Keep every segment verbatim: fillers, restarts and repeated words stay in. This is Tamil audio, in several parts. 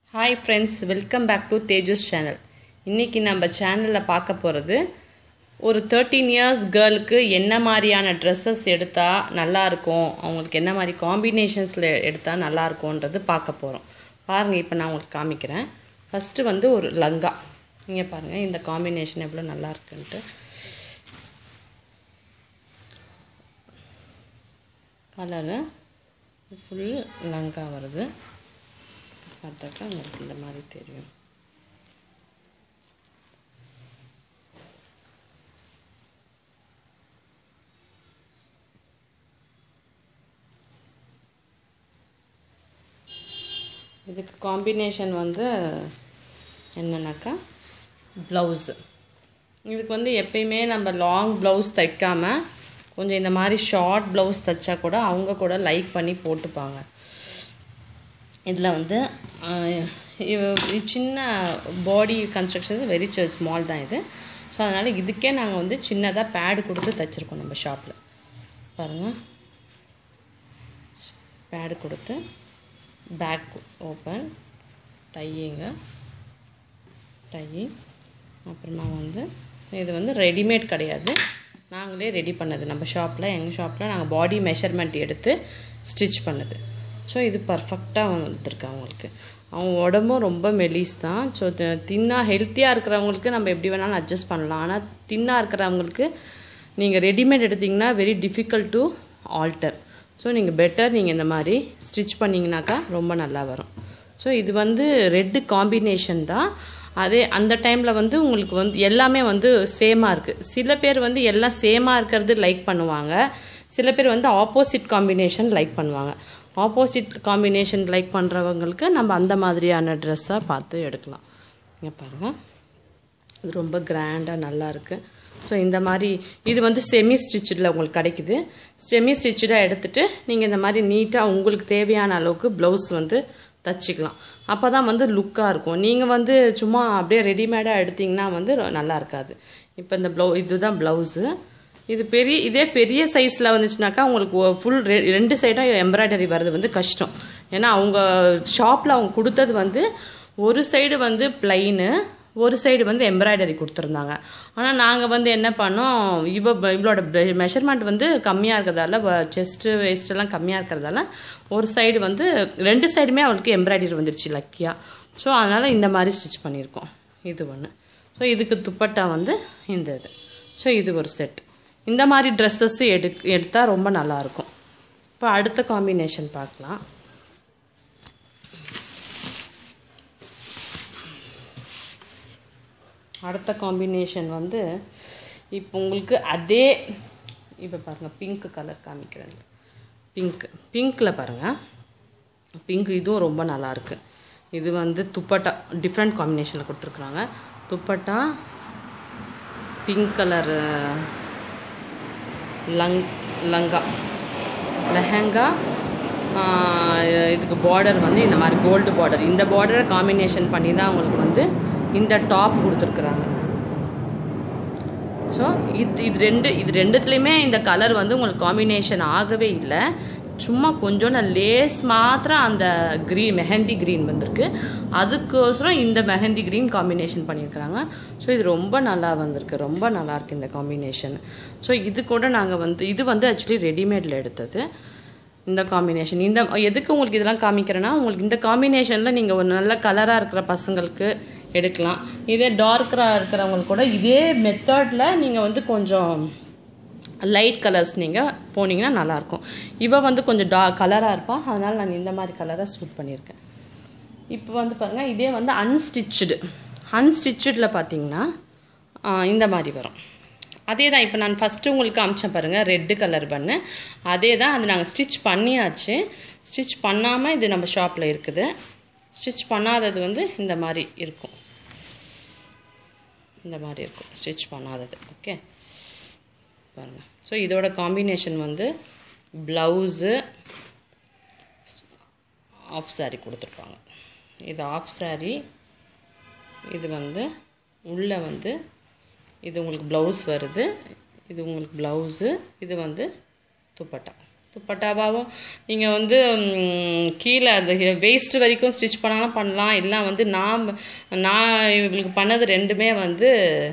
Hi friends, welcome back to Teju's channel. இன்னைக்கு நம்ம சேனல்ல பார்க்க போறது ஒரு thirteen years girlக்கு என்ன மாதிரியான dresses எடுத்தா நல்லா இருக்கும், அவங்களுக்கு என்ன மாதிரி காம்பினேஷன்ஸ்ல எடுத்தா நல்லா இருக்கும்ன்றது பார்க்க போறோம். பாருங்க, இப்போ நான் உங்களுக்கு காமிக்கிறேன். ஃபர்ஸ்ட் வந்து ஒரு லங்கா. நீங்க பாருங்க இந்த காம்பினேஷன் எவ்வளவு நல்லா இருக்குன்னு. கலர் ஃபுல் லங்கா வருது. பார்த்தாக்கா உங்களுக்கு இந்த மாதிரி தெரியும். இதுக்கு காம்பினேஷன் வந்து என்னன்னாக்கா ப்ளவுஸ். இதுக்கு வந்து எப்பயுமே நம்ம லாங் ப்ளவுஸ் தைக்காம கொஞ்சம் இந்த மாதிரி ஷார்ட் ப்ளவுஸ் தைச்சா கூட அவங்க கூட லைக் பண்ணி போட்டுப்பாங்க. இதில் வந்து சின்ன பாடி கன்ஸ்ட்ரக்ஷன் வெரி ஸ்மால் தான் இது. ஸோ அதனால் இதுக்கே நாங்கள் வந்து சின்னதாக பேடு கொடுத்து தைச்சிருக்கோம் நம்ம ஷாப்பில். பாருங்கள், பேடு கொடுத்து பேக் ஓப்பன் டையிங்க டையிங். அப்புறமா வந்து இது வந்து ரெடிமேட் கிடையாது, நாங்களே ரெடி பண்ணது நம்ம ஷாப்பில். எங்கள் ஷாப்பில் நாங்கள் பாடி மெஷர்மெண்ட் எடுத்து ஸ்டிச் பண்ணது. ஸோ இது பர்ஃபெக்டாக வந்துருக்கு. அவங்களுக்கு அவங்க உடம்பும் ரொம்ப மெலிஸ் தான். ஸோ தின்னாக ஹெல்த்தியாக இருக்கிறவங்களுக்கு நம்ம எப்படி வேணாலும் அட்ஜஸ்ட் பண்ணலாம். ஆனால் தின்னாக இருக்கிறவங்களுக்கு நீங்கள் ரெடிமேட் எடுத்திங்கன்னா very difficult to alter. So நீங்கள் பெட்டர் நீங்கள் இந்த மாதிரி ஸ்டிச் பண்ணிங்கனாக்கா ரொம்ப நல்லா வரும். ஸோ இது வந்து ரெட்டு காம்பினேஷன் தான். அதே அந்த டைமில் வந்து உங்களுக்கு வந்து எல்லாமே வந்து சேமாக இருக்குது. சில பேர் வந்து எல்லாம் சேமாக இருக்கிறது லைக் பண்ணுவாங்க, சில பேர் வந்து ஆப்போசிட் காம்பினேஷன் லைக் பண்ணுவாங்க. ஆப்போசிட் காம்பினேஷன் லைக் பண்ணுறவங்களுக்கு நம்ம அந்த மாதிரியான ட்ரெஸ்ஸாக பார்த்து எடுக்கலாம். இங்கே பாருங்கள், இது ரொம்ப கிராண்டாக நல்லா இருக்குது. ஸோ இந்த மாதிரி இது வந்து செமி ஸ்டிச்சில் உங்களுக்கு கிடைக்குது. செமி ஸ்டிச்சாக எடுத்துகிட்டு நீங்கள் இந்த மாதிரி நீட்டாக உங்களுக்கு தேவையான அளவுக்கு ப்ளவுஸ் வந்து தச்சுக்கலாம். அப்போ தான் வந்து லுக்காக இருக்கும். நீங்கள் வந்து சும்மா அப்படியே ரெடிமேடாக எடுத்திங்கன்னா வந்து நல்லா இருக்காது. இப்போ இந்த ப்ளவு இதுதான் ப்ளவுஸு. இது பெரிய இதே பெரிய சைஸில் வந்துச்சுனாக்கா உங்களுக்கு ஃபுல் ரெண்டு சைடும் எம்ப்ராய்டரி வர்றது வந்து கஷ்டம். ஏன்னா அவங்க ஷாப்பில் அவங்க கொடுத்தது வந்து ஒரு சைடு வந்து பிளைனு, ஒரு சைடு வந்து எம்ப்ராய்டரி கொடுத்துருந்தாங்க. ஆனால் நாங்கள் வந்து என்ன பண்ணோம், இவ இவளோட மெஷர்மெண்ட் வந்து கம்மியாக இருக்கிறதால, செஸ்ட்டு வேஸ்ட்டெல்லாம் கம்மியாக இருக்கிறதால ஒரு சைடு வந்து ரெண்டு சைடுமே அவளுக்கு எம்ப்ராய்டரி வந்துருச்சு லக்கியாக. ஸோ அதனால் இந்த மாதிரி ஸ்டிச் பண்ணியிருக்கோம். இது ஒன்று. ஸோ இதுக்கு துப்பட்டா வந்து இந்த இது. ஸோ இது ஒரு செட். இந்த மாதிரி ட்ரெஸ்ஸஸ் எடு எடுத்தால் ரொம்ப நல்லாயிருக்கும். இப்போ அடுத்த காம்பினேஷன் பார்க்கலாம். அடுத்த காம்பினேஷன் வந்து இப்போ உங்களுக்கு அதே இப்போ பாருங்கள், பிங்க் கலர் காமிக்கிறேன். பிங்க் பிங்க்கில் பாருங்கள், பிங்க் இதுவும் ரொம்ப நல்லாயிருக்கு. இது வந்து துப்பட்டா டிஃப்ரெண்ட் காம்பினேஷனில் கொடுத்துருக்குறாங்க. துப்பட்டா பிங்க் கலர் லங் லங்கா லெஹங்கா. இதுக்கு பார்டர் வந்து இந்த மாதிரி கோல்டு பார்டர். இந்த பார்டரை காம்பினேஷன் பண்ணி தான் உங்களுக்கு வந்து இந்த டாப் கொடுத்துருக்குறாங்க. ஸோ இது இது ரெண்டு இது ரெண்டுத்துலேயுமே இந்த கலர் வந்து உங்களுக்கு காம்பினேஷன் ஆகவே இல்லை. சும்மா கொஞ்சம் லேஸ் மாத்திரம் அந்த க்ரீன் மெஹந்தி க்ரீன் வந்திருக்கு. அதுக்கோசரம் இந்த மெஹந்தி க்ரீன் காம்பினேஷன் பண்ணியிருக்கிறாங்க. ஸோ இது ரொம்ப நல்லா வந்திருக்கு, ரொம்ப நல்லாயிருக்கு இந்த காம்பினேஷன். ஸோ இது கூட நாங்கள் வந்து இது வந்து ஆக்சுவலி ரெடிமேடில் எடுத்தது இந்த காம்பினேஷன். இந்த எதுக்கு உங்களுக்கு இதெல்லாம் காமிக்கிறேன்னா, உங்களுக்கு இந்த காம்பினேஷனில் நீங்கள் ஒரு நல்ல கலராக இருக்கிற பசங்களுக்கு எடுக்கலாம். இதே டார்க்கராக இருக்கிறவங்களுக்கு கூட இதே மெத்தடில் நீங்கள் வந்து கொஞ்சம் லைட் கலர்ஸ் நீங்கள் போனீங்கன்னா நல்லாயிருக்கும். இவ வந்து கொஞ்சம் டா கலராக இருப்பான், அதனால் நான் இந்த மாதிரி கலராக சூட் பண்ணியிருக்கேன். இப்போ வந்து பாருங்கள், இதே வந்து அன்ஸ்டிச்சுடு அன்ஸ்டிச்சில் பார்த்தீங்கன்னா இந்த மாதிரி வரும். அதே தான் இப்போ நான் ஃபஸ்ட்டு உங்களுக்கு அமிச்சேன் பாருங்கள், ரெட்டு கலர் பண்ணு. அதே தான் அது நாங்கள் ஸ்டிச் பண்ணியாச்சு. ஸ்டிச் பண்ணாமல் இது நம்ம ஷாப்பில் இருக்குது. ஸ்டிச் பண்ணாதது வந்து இந்த மாதிரி இருக்கும், இந்த மாதிரி இருக்கும் ஸ்டிச் பண்ணாதது. ஓகே பாருங்கள். ஸோ இதோட காம்பினேஷன் வந்து ப்ளவுஸு ஆஃப் சாரீ கொடுத்துருப்பாங்க. இது ஆஃப் சாரீ, இது வந்து உள்ளே வந்து இது உங்களுக்கு ப்ளவுஸ் வருது, இது உங்களுக்கு ப்ளவுஸு, இது வந்து துப்பட்டா. துப்பட்டாவாவும் நீங்கள் வந்து கீழே அந்த வேஸ்ட் வரைக்கும் ஸ்டிச் பண்ணாலும் பண்ணலாம். இல்லை வந்து நான் நான் இவங்களுக்கு பண்ணது ரெண்டுமே வந்து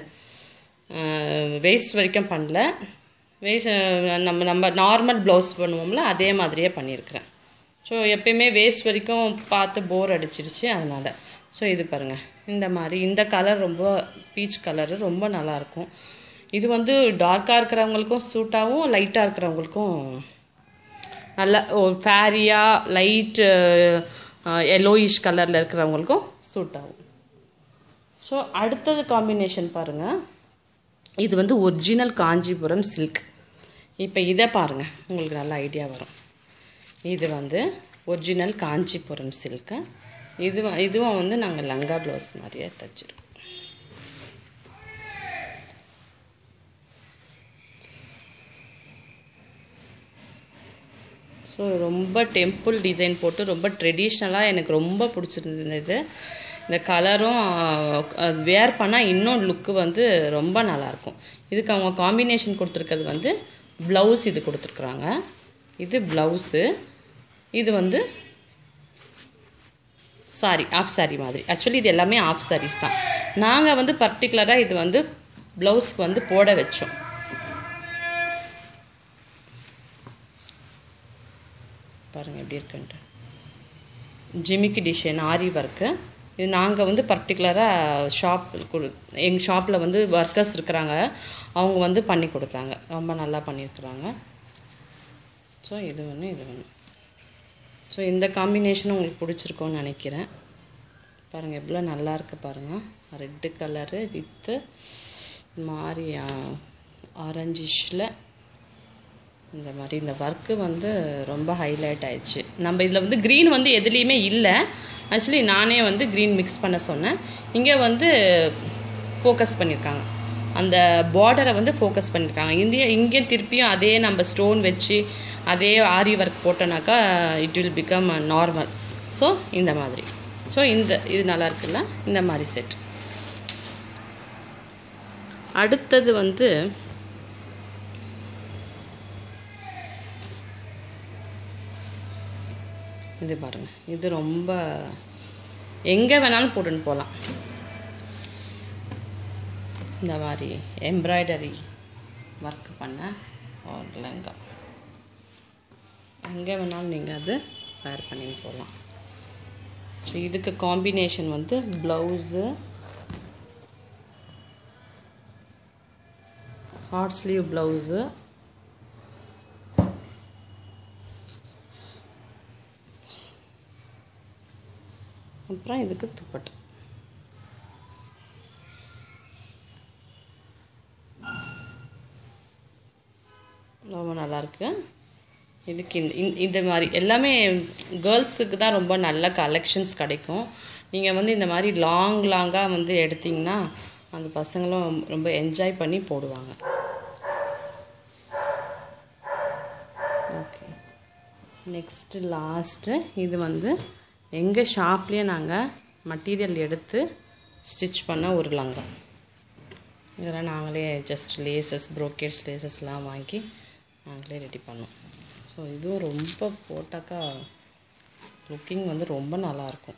வேஸ்ட் வரைக்கும் பண்ணல. வேஸ்ட் நம்ம நம்ம நார்மல் ப்ளவுஸ் பண்ணுவோம்ல அதே மாதிரியே பண்ணியிருக்கிறேன். ஸோ எப்பயுமே வேஸ்ட் வரைக்கும் பார்த்து போர் அடிச்சிருச்சு அதனால். ஸோ இது பாருங்கள், இந்த மாதிரி இந்த கலர் ரொம்ப பீச் கலரு ரொம்ப நல்லாயிருக்கும். இது வந்து டார்க்காக இருக்கிறவங்களுக்கும் சூட்டாகவும் லைட்டாக இருக்கிறவங்களுக்கும் நல்ல ஒரு ஃபேரியாக லைட் எல்லோயிஷ் கலரில் இருக்கிறவங்களுக்கும் சூட் ஆகும். ஸோ அடுத்தது காம்பினேஷன் பாருங்கள், இது வந்து ஒரிஜினல் காஞ்சிபுரம் சில்க். இப்போ இதை பாருங்கள், உங்களுக்கு நல்ல ஐடியா வரும். இது வந்து ஒரிஜினல் காஞ்சிபுரம் சில்க்கு. இது இதுவும் வந்து நாங்கள் லங்கா ப்ளவுஸ் மாதிரியே தைச்சிருக்கோம். ஸோ ரொம்ப டெம்பிள் டிசைன் போட்டு ரொம்ப ட்ரெடிஷ்னலாக எனக்கு ரொம்ப பிடிச்சிருந்தது. இந்த கலரும் வேர் பண்ணால் இன்னும் லுக்கு வந்து ரொம்ப நல்லாயிருக்கும். இதுக்கு அவங்க காம்பினேஷன் கொடுத்துருக்கிறது வந்து ப்ளவுஸ் இது கொடுத்துருக்குறாங்க. இது ப்ளவுஸு, இது வந்து சாரி ஆஃப் சாரி மாதிரி. ஆக்சுவலி இது எல்லாமே ஆஃப் சாரீஸ் தான். நாங்கள் வந்து பர்டிகுலராக இது வந்து ப்ளவுஸ்க்கு வந்து போட வச்சோம். பாருங்கள் எப்படி இருக்குன்ட்டு. ஜிமிக்கி டிசைன் ஆரி ஒர்க்கு. இது நாங்கள் வந்து பர்டிகுலராக ஷாப் கொடு எங்கள் ஷாப்பில் வந்து ஒர்க்கர்ஸ் இருக்கிறாங்க, அவங்க வந்து பண்ணி கொடுத்தாங்க. ரொம்ப நல்லா பண்ணியிருக்கிறாங்க. ஸோ இது ஒன்று இது ஒன்று. ஸோ இந்த காம்பினேஷன் உங்களுக்கு பிடிச்சிருக்கோன்னு நினைக்கிறேன். பாருங்கள் எவ்வளோ நல்லா இருக்குது பாருங்கள். ரெட்டு கலரு வித்து மாதிரி ஆரஞ்சிஷில் இந்த மாதிரி இந்த ஒர்க்கு வந்து ரொம்ப ஹைலைட் ஆயிடுச்சு. நம்ம இதில் வந்து க்ரீன் வந்து எதுலேயுமே இல்லை. ஆக்சுவலி நானே வந்து க்ரீன் மிக்ஸ் பண்ண சொன்னேன். இங்கே வந்து ஃபோக்கஸ் பண்ணியிருக்காங்க, அந்த பார்டரை வந்து ஃபோக்கஸ் பண்ணியிருக்காங்க. இந்திய இங்கே திருப்பியும் அதே நம்ம ஸ்டோன் வச்சு அதே ஆரி ஒர்க் போட்டோன்னாக்கா it will become normal. So இந்த மாதிரி. ஸோ இந்த இது நல்லா இருக்குல்ல, இந்த மாதிரி செட். அடுத்தது வந்து இது பாருங்கள். இது ரொம்ப எங்கே வேணாலும் போட்டுன்னு போகலாம். இந்த மாதிரி எம்ப்ராய்டரி ஒர்க் பண்ண லெங்கா எங்கே வேணாலும் நீங்கள் அது வேர் பண்ணின்னு போகலாம். ஸோ இதுக்கு காம்பினேஷன் வந்து ப்ளவுஸு, ஹார்ட் ஸ்லீவ் ப்ளவுஸு, அப்புறம் இதுக்கு துப்பட்டா. ரொம்ப நல்லாயிருக்கு. இதுக்கு இந்த இந்த மாதிரி எல்லாமே கேர்ள்ஸுக்கு தான் ரொம்ப நல்ல கலெக்ஷன்ஸ் கிடைக்கும். நீங்கள் வந்து இந்த மாதிரி லாங் லாங்காக வந்து எடுத்திங்கன்னா அந்த பசங்களும் ரொம்ப என்ஜாய் பண்ணி போடுவாங்க. ஓகே, நெக்ஸ்ட்டு லாஸ்ட்டு இது வந்து எங்கள் ஷாப்லேயே நாங்கள் மெட்டீரியல் எடுத்து ஸ்டிச் பண்ண ஒரு லங்கா. இதெல்லாம் நாங்களே ஜஸ்ட் லேசஸ், ப்ரோக்கேட்ஸ் லேசஸ்லாம் வாங்கி நாங்களே ரெடி பண்ணோம். ஸோ இதுவும் ரொம்ப போட்டாக்கா லுக்கிங் வந்து ரொம்ப நல்லாயிருக்கும்.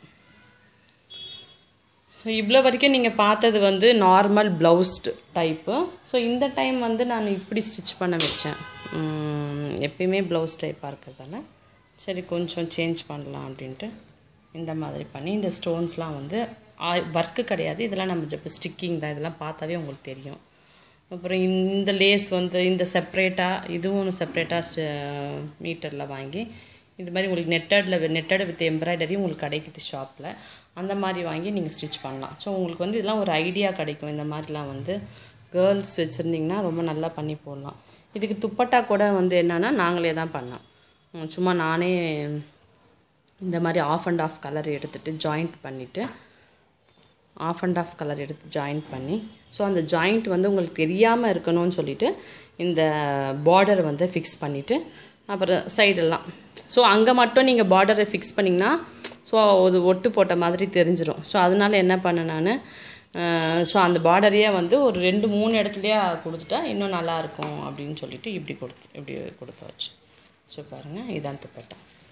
ஸோ இவ்வளோ வரைக்கும் நீங்கள் பார்த்தது வந்து நார்மல் ப்ளவுஸ் டைப்பு. ஸோ இந்த டைம் வந்து நான் இப்படி ஸ்டிச் பண்ண வச்சேன். எப்பயுமே ப்ளவுஸ் டைப்பாக இருக்கிறதால சரி கொஞ்சம் சேஞ்ச் பண்ணலாம் அப்படின்ட்டு இந்த மாதிரி பண்ணி இந்த ஸ்டோன்ஸ்லாம் வந்து ஒர்க்கு கிடையாது, இதெல்லாம் நம்ம இப்போ ஸ்டிக்கிங் தான். இதெல்லாம் பார்த்தாவே உங்களுக்கு தெரியும். அப்புறம் இந்த லேஸ் வந்து இந்த செப்ரேட்டாக இதுவும் செப்ரேட்டாக மீட்டரில் வாங்கி இது மாதிரி உங்களுக்கு நெட்டடில் நெட்டட் வித் எம்ப்ராய்டரி உங்களுக்கு கிடைக்குது ஷாப்பில். அந்த மாதிரி வாங்கி நீங்கள் ஸ்டிச் பண்ணலாம். ஸோ உங்களுக்கு வந்து இதெல்லாம் ஒரு ஐடியா கிடைக்கும். இந்த மாதிரிலாம் வந்து கேர்ள்ஸ் வச்சுருந்திங்கன்னா ரொம்ப நல்லா பண்ணி போடலாம். இதுக்கு துப்பட்டா கூட வந்து என்னென்னா நாங்களே தான் பண்ணோம். சும்மா நானே இந்த மாதிரி ஆஃப் அண்ட் ஆஃப் கலர் எடுத்துகிட்டு ஜாயிண்ட் பண்ணிவிட்டு ஆஃப் அண்ட் ஆஃப் கலர் எடுத்து ஜாயிண்ட் பண்ணி ஸோ அந்த ஜாயிண்ட் வந்து உங்களுக்கு தெரியாமல் இருக்கணும்னு சொல்லிவிட்டு இந்த பார்டரை வந்து ஃபிக்ஸ் பண்ணிவிட்டு அப்புறம் சைடெல்லாம் ஸோ அங்கே மட்டும் நீங்கள் பார்டரை ஃபிக்ஸ் பண்ணிங்கன்னா ஸோ அது ஒட்டு போட்ட மாதிரி தெரிஞ்சிடும். ஸோ அதனால் என்ன பண்ணேன் நான், ஸோ அந்த பார்டரையே வந்து ஒரு ரெண்டு மூணு இடத்துலையே கொடுத்துட்டா இன்னும் நல்லாயிருக்கும் அப்படின்னு சொல்லிட்டு இப்படி கொடுத்து இப்படி கொடுத்தாச்சு. ஸோ பாருங்கள், இதான் துப்பட்டா.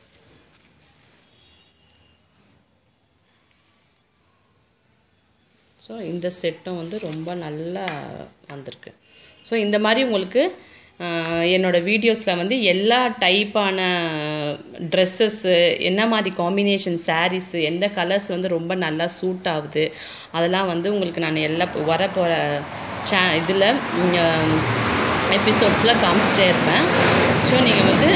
ஸோ இந்த செட்டும் வந்து ரொம்ப நல்லா வந்திருக்கு. ஸோ இந்த மாதிரி உங்களுக்கு என்னோடய வீடியோஸில் வந்து எல்லா டைப்பான ட்ரெஸ்ஸஸ்ஸு, என்ன மாதிரி காம்பினேஷன் சாரீஸு, எந்த கலர்ஸ் வந்து ரொம்ப நல்லா சூட் ஆகுது, அதெல்லாம் வந்து உங்களுக்கு நான் எல்லா வரப்போகிற சே இதில் எபிசோட்ஸில் காமிச்சிட்டே இருப்பேன். ஸோ நீங்கள் வந்து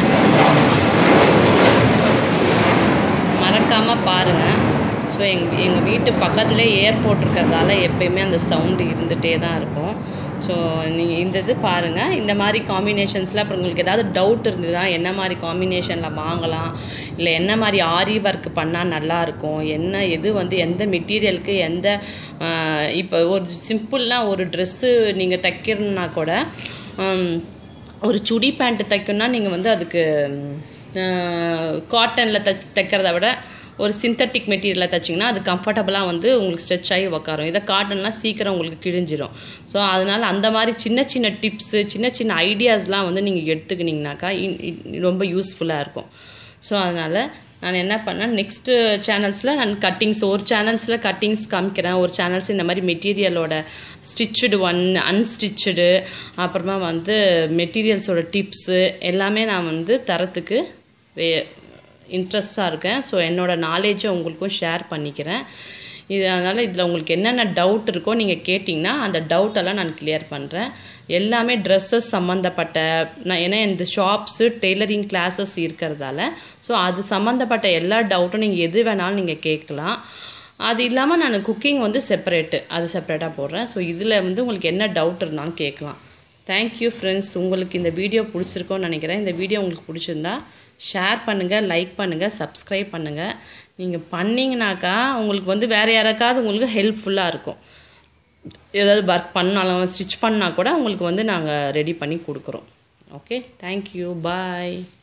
மறக்காமல் பாருங்கள். ஸோ எங்கள் எங்கள் வீட்டு பக்கத்துலேயே ஏர்போர்ட் இருக்கிறதால எப்போயுமே அந்த சவுண்டு இருந்துகிட்டே தான் இருக்கும். ஸோ நீங்கள் இந்த இது பாருங்கள். இந்த மாதிரி காம்பினேஷன்ஸில் அப்புறம் உங்களுக்கு ஏதாவது டவுட் இருந்ததுன்னா என்ன மாதிரி காம்பினேஷனில் வாங்கலாம், இல்லை என்ன மாதிரி ஆரி ஒர்க் பண்ணால் நல்லாயிருக்கும், என்ன எது வந்து எந்த மெட்டீரியலுக்கு எந்த இப்போ ஒரு சிம்பிளாக ஒரு ட்ரெஸ்ஸு நீங்கள் தைக்கணுன்னா கூட, ஒரு சுடி பேண்ட்டு தைக்கணுன்னா நீங்கள் வந்து அதுக்கு காட்டனில் தை தைக்கிறத விட ஒரு சிந்தட்டிக் மெட்டீரியலில் தைச்சிங்கன்னா அது கம்ஃபர்டபுளாக வந்து உங்களுக்கு ஸ்ட்ரெச் ஆகி உக்காரும். இதை காட்டன்லாம் சீக்கிரம் உங்களுக்கு கிழிஞ்சிரும். ஸோ அதனால் அந்த மாதிரி சின்ன சின்ன டிப்ஸு, சின்ன சின்ன ஐடியாஸ்லாம் வந்து நீங்கள் எடுத்துக்கினீங்கனாக்கா ரொம்ப யூஸ்ஃபுல்லாக இருக்கும். ஸோ அதனால் நான் என்ன பண்ணேன், நெக்ஸ்ட்டு சேனல்ஸில் நான் கட்டிங்ஸ், ஒரு சேனல்ஸில் கட்டிங்ஸ் காமிக்கிறேன், ஒரு சேனல்ஸ் இந்த மாதிரி மெட்டீரியலோட ஸ்டிச்சுடு ஒன், அன்ஸ்டிச்சுடு, அப்புறமா வந்து மெட்டீரியல்ஸோட டிப்ஸு எல்லாமே நான் வந்து தரத்துக்கு வே இன்ட்ரெஸ்டாக இருக்கேன். ஸோ என்னோடய நாலேஜை உங்களுக்கும் ஷேர் பண்ணிக்கிறேன். இது அதனால் இதில் உங்களுக்கு என்னென்ன டவுட் இருக்கோ நீங்கள் கேட்டிங்கன்னா அந்த டவுட்டெல்லாம் நான் கிளியர் பண்ணுறேன். எல்லாமே ட்ரெஸ்ஸஸ் சம்மந்தப்பட்ட, நான் ஏன்னா இந்த ஷாப்ஸு டெய்லரிங் கிளாஸஸ் இருக்கிறதால ஸோ அது சம்மந்தப்பட்ட எல்லா டவுட்டும் நீங்கள் எது வேணாலும் நீங்கள் கேட்கலாம். அது இல்லாமல் நான் குக்கிங் வந்து செப்பரேட்டு, அது செப்பரேட்டாக போடுறேன். ஸோ இதில் வந்து உங்களுக்கு என்ன டவுட் இருந்தாலும் கேட்கலாம். Thank you friends. உங்களுக்கு இந்த வீடியோ பிடிச்சிருக்கோன்னு நினைக்கிறேன். இந்த வீடியோ உங்களுக்கு பிடிச்சிருந்தா ஷேர் பண்ணுங்கள், லைக் பண்ணுங்கள், சப்ஸ்கிரைப் பண்ணுங்கள். நீங்கள் பண்ணிங்கனாக்கா உங்களுக்கு வந்து வேறு யாராக்காவது உங்களுக்கு ஹெல்ப்ஃபுல்லாக இருக்கும். ஏதாவது ஒர்க் பண்ணாலும் ஸ்டிச் பண்ணால் கூட உங்களுக்கு வந்து நாங்கள் ரெடி பண்ணி கொடுக்குறோம். ஓகே, தேங்க்யூ, பாய்.